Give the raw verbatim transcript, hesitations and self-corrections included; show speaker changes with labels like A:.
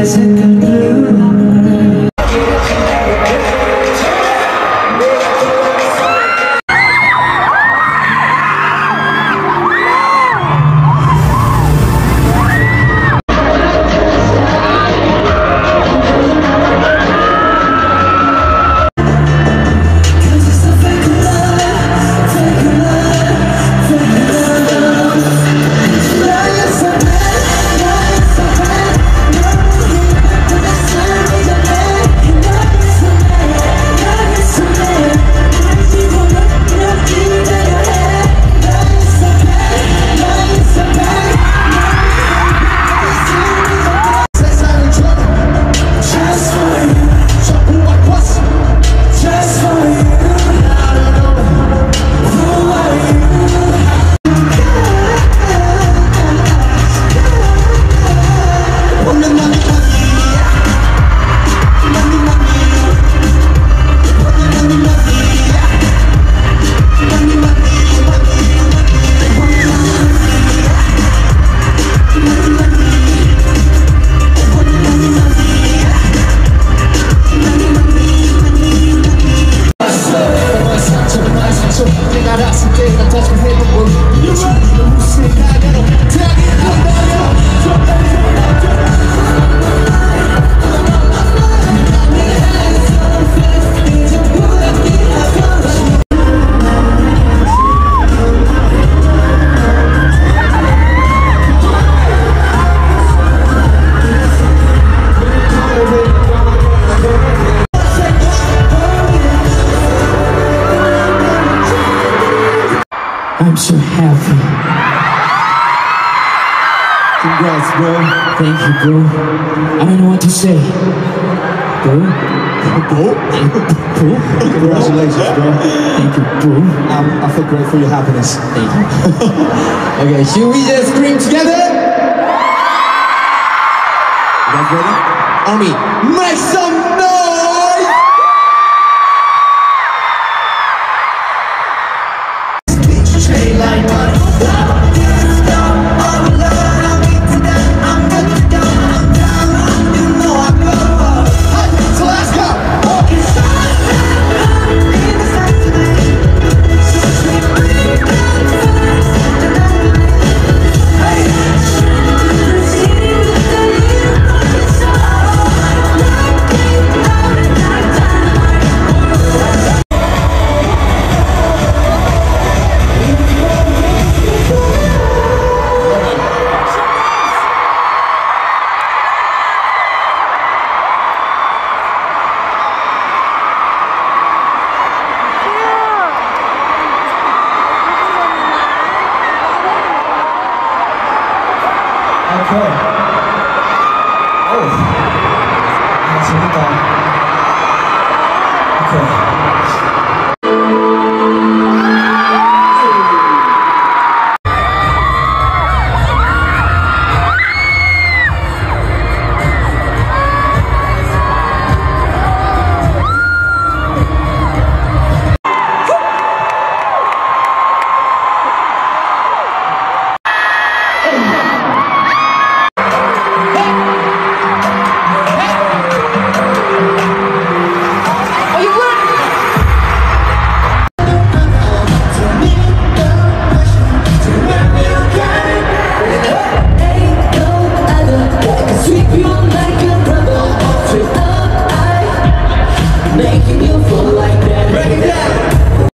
A: 색깔 blue.
B: I'm so happy.
C: Congrats, bro.
B: Thank you, bro. I don't know what to say. Bro?
C: Bro?
B: Bro?
C: Congratulations, bro.
B: Thank you, bro.
C: I'm, I feel great for your happiness.
B: Thank you.
C: Okay, should we just scream together? You guys ready? Army, make some noise!
A: Straight like money.
C: Okay. Oh. Ah, 재밌다. Okay.